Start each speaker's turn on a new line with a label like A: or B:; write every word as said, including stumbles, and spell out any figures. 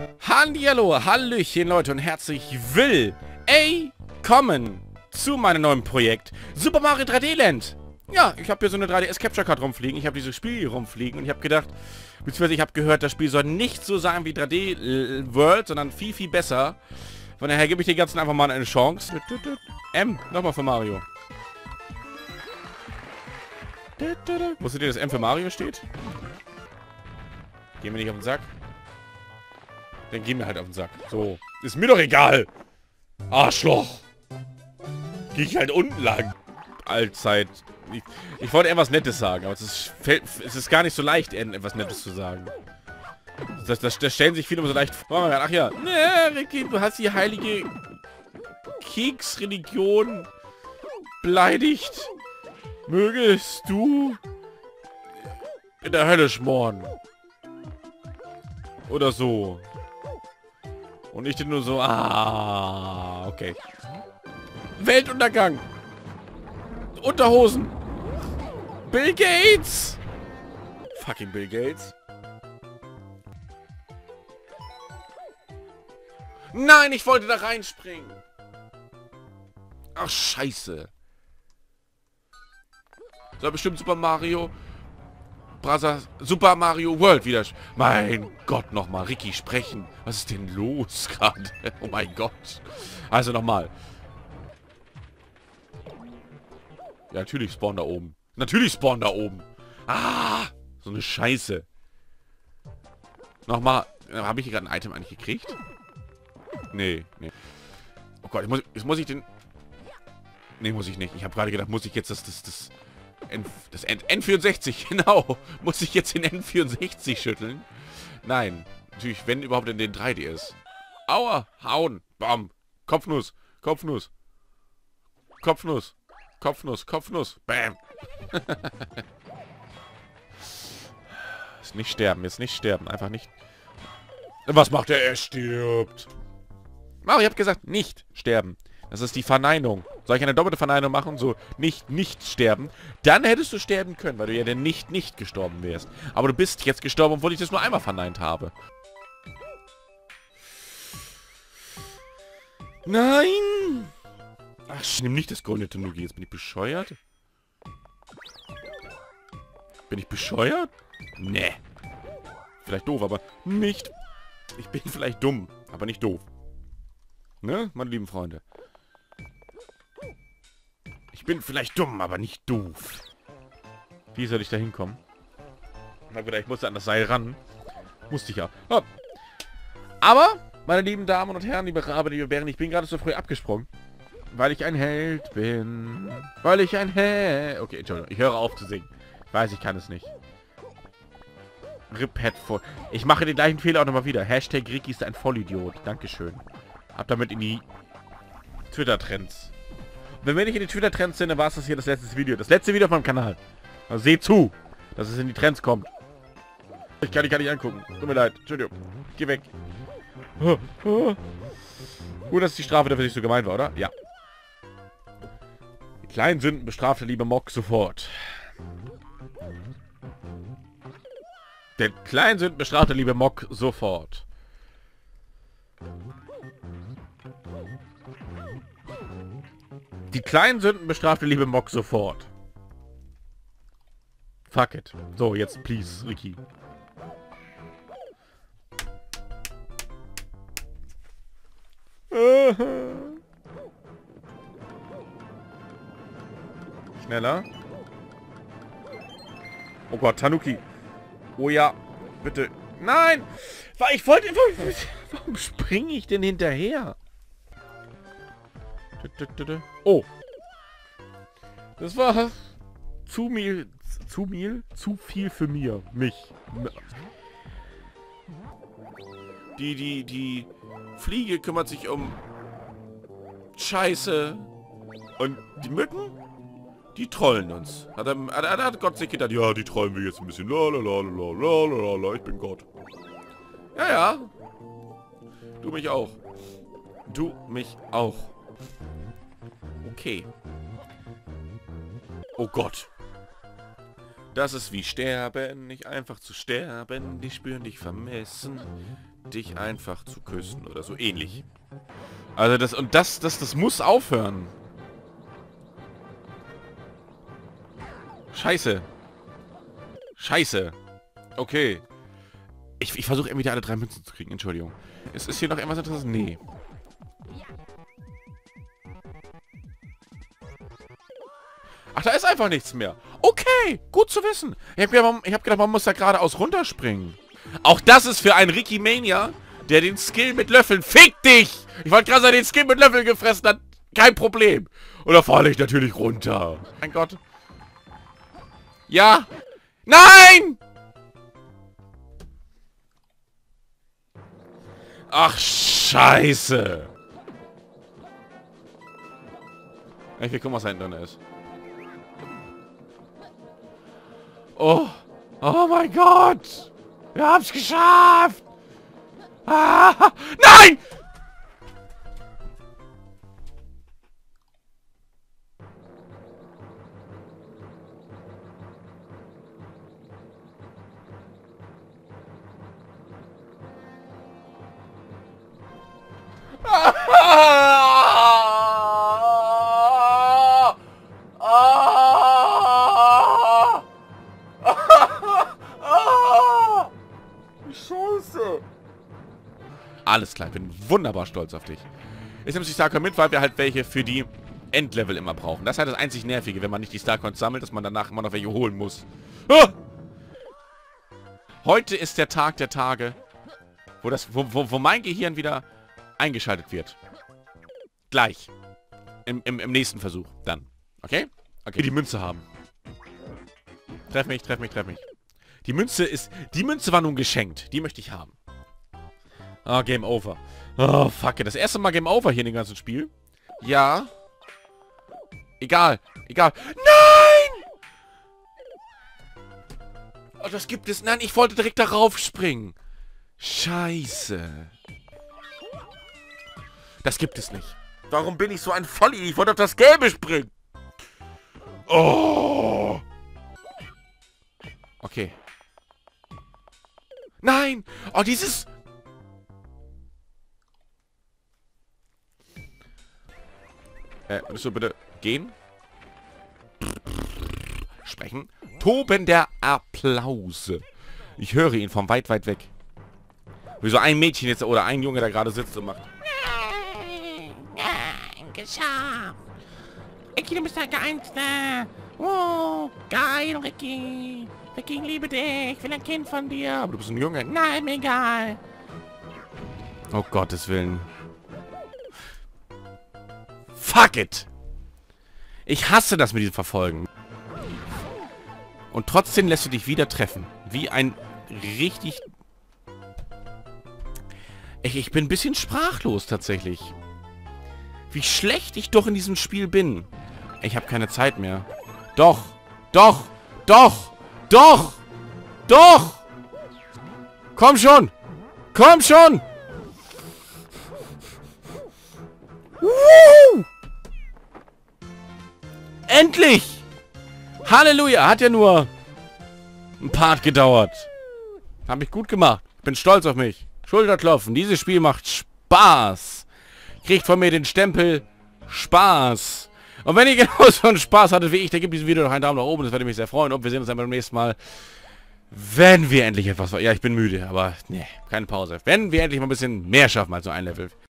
A: Hallihallo, Hallöchen Leute und herzlich willkommen zu meinem neuen Projekt Super Mario drei D Land. Ja, ich habe hier so eine drei D S Capture Card rumfliegen, ich habe dieses Spiel hier rumfliegen und ich habe gedacht, beziehungsweise ich habe gehört, das Spiel soll nicht so sein wie drei D World, sondern viel, viel besser. Von daher gebe ich den ganzen einfach mal eine Chance. M, nochmal für Mario. Wusstet ihr, dass M für Mario steht? Gehen wir nicht auf den Sack? Dann gehen wir halt auf den Sack. So. Ist mir doch egal. Arschloch. Geh ich halt unten lang. Allzeit. Ich, ich wollte etwas Nettes sagen, aber es ist, es ist gar nicht so leicht, etwas Nettes zu sagen. Das, das, das stellen sich viele immer so leicht vor. Ach ja. Nee, Ricky, du hast die heilige Keksreligion beleidigt. Mögest du in der Hölle schmoren. Oder so. Und ich nur so, ah, okay. Weltuntergang. Unterhosen. Bill Gates. Fucking Bill Gates. Nein, ich wollte da reinspringen. Ach, scheiße. Soll bestimmt Super Mario Bros. Super Mario World wieder. Mein Gott, nochmal. Ricky, sprechen. Was ist denn los gerade? Oh mein Gott. Also nochmal. Ja, natürlich spawn da oben. Natürlich spawn da oben. Ah, so eine Scheiße. Nochmal. Habe ich hier gerade ein Item eigentlich gekriegt? Nee, nee. Oh Gott, ich muss, jetzt muss ich den... Nee, muss ich nicht. Ich habe gerade gedacht, muss ich jetzt das... das, das N, das N vierundsechzig, genau. Muss ich jetzt den N vierundsechzig schütteln? Nein. Natürlich, wenn überhaupt in den drei D S. Aua, hauen. Bam. Kopfnuss. Kopfnuss. Kopfnuss. Kopfnuss. Kopfnuss. Bam. Jetzt nicht sterben. Jetzt nicht sterben. Einfach nicht. Was macht er? Er stirbt. Mario, ich habe gesagt, nicht sterben. Das ist die Verneinung. Soll ich eine doppelte Verneinung machen? So, nicht, nicht sterben. Dann hättest du sterben können, weil du ja dann nicht, nicht gestorben wärst. Aber du bist jetzt gestorben, obwohl ich das nur einmal verneint habe. Nein! Ach, ich nehme nicht das goldene Tanuki. Jetzt bin ich bescheuert? Bin ich bescheuert? Nee. Vielleicht doof, aber nicht. Ich bin vielleicht dumm, aber nicht doof. Ne, meine lieben Freunde? Ich bin vielleicht dumm, aber nicht doof. Wie soll ich da hinkommen? Na gut, ich musste an das Seil ran. Musste ich ja. Oh. Aber, meine lieben Damen und Herren, liebe Rabe, liebe Bären, ich bin gerade so früh abgesprungen. Weil ich ein Held bin. Weil ich ein Held... Okay, Entschuldigung, ich höre auf zu singen. Ich weiß, ich kann es nicht. Rip Headphone. Ich mache den gleichen Fehler auch nochmal wieder. Hashtag Ricky ist ein Vollidiot. Dankeschön. Hab damit in die Twitter-Trends. Wenn wir nicht in die Twitter-Trends sind, dann war es das hier das letzte Video. Das letzte Video auf meinem Kanal. Also seht zu, dass es in die Trends kommt. Ich kann dich gar nicht angucken. Tut mir leid. Entschuldigung. Geh weg. Gut, dass die Strafe dafür nicht so gemein war, oder? Ja. Die kleinen Sünden bestraft der liebe Mock sofort. Den kleinen Sünden bestraft der liebe Mock sofort. Die kleinen Sünden bestraft der liebe Mock sofort. Fuck it. So, jetzt please, Ricky. Schneller. Oh Gott, Tanuki. Oh ja, bitte. Nein! Ich wollte... Warum springe ich denn hinterher? Oh. Das war zu viel, zu viel, zu viel für mir, mich. Die, die, die Fliege kümmert sich um Scheiße. Und die Mücken, die trollen uns. Hat, er, hat, hat Gott sich gedacht, ja, die trollen wir jetzt ein bisschen. Lalalala, ich bin Gott. Ja, ja. Du mich auch. Du mich auch. Okay. Oh Gott. Das ist wie Sterben, nicht einfach zu sterben. Die spüren dich vermessen. dich einfach zu küssen oder so ähnlich. Also das, und das, das, das muss aufhören. Scheiße. Scheiße. Okay. Ich, ich versuche irgendwie alle drei Münzen zu kriegen, Entschuldigung. Ist, ist hier noch irgendwas Interessantes? Nee. Ach, da ist einfach nichts mehr. Okay, gut zu wissen. Ich habe gedacht, hab gedacht, man muss da geradeaus runterspringen. Auch das ist für einen Ricky Mania, der den Skill mit Löffeln... Fick dich! Ich wollte gerade sagen, den Skill mit Löffeln gefressen hat. Kein Problem. Und da falle ich natürlich runter. Mein Gott. Ja. Nein! Ach, scheiße. Ich will gucken, was da hinten drin ist. Oh. Oh mein Gott. Wir haben's geschafft. Ah. Nein! Scheiße. Alles klar, ich bin wunderbar stolz auf dich. Jetzt nimmst du die Starcoin mit, weil wir halt welche für die Endlevel immer brauchen. Das ist halt das einzig Nervige, wenn man nicht die Starcoins sammelt, dass man danach immer noch welche holen muss. Ah! Heute ist der Tag der Tage, wo, das, wo, wo, wo mein Gehirn wieder eingeschaltet wird. Gleich. Im, im, im nächsten Versuch. Dann. Okay? Okay, die Münze haben. Treff mich, treff mich, treff mich. Die Münze ist... Die Münze war nun geschenkt. Die möchte ich haben. Ah, Game Over. Oh, fuck. Das erste Mal Game Over hier in dem ganzen Spiel. Ja. Egal. Egal. Nein! Oh, das gibt es... Nein, ich wollte direkt darauf springen. Scheiße. Das gibt es nicht. Warum bin ich so ein Volli? Ich wollte auf das Gelbe springen. Oh. Okay. Nein! Oh, dieses... Äh, würdest du bitte gehen? Sprechen? Toben der Applause. Ich höre ihn von weit, weit weg. Wie so ein Mädchen jetzt oder ein Junge, der gerade sitzt und macht... Geschafft! Ricky, du bist der Geilste! Oh, geil, Ricky! Ricky, ich liebe dich! Ich will ein Kind von dir! Aber du bist ein Junge! Nein, mir egal! Oh Gottes Willen! Fuck it! Ich hasse das mit diesem Verfolgen. Und trotzdem lässt du dich wieder treffen. Wie ein richtig... Ich, ich bin ein bisschen sprachlos tatsächlich. Wie schlecht ich doch in diesem Spiel bin. Ich habe keine Zeit mehr. Doch! Doch! Doch! Doch! Doch! Komm schon! Komm schon! Woo! Endlich! Halleluja! Hat ja nur ein Part gedauert. Habe ich gut gemacht. Bin stolz auf mich. Schulterklopfen. Dieses Spiel macht Spaß. Kriegt von mir den Stempel Spaß. Und wenn ihr genauso einen Spaß hattet wie ich, dann gebt diesem Video noch einen Daumen nach oben. Das würde mich sehr freuen. Und wir sehen uns dann beim nächsten Mal, wenn wir endlich etwas... Ja, ich bin müde, aber ne, keine Pause. Wenn wir endlich mal ein bisschen mehr schaffen als nur ein Level.